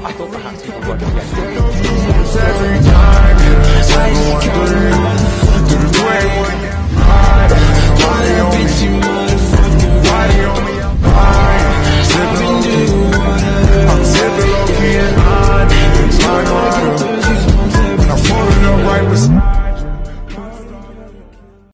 都不喊自己关注点。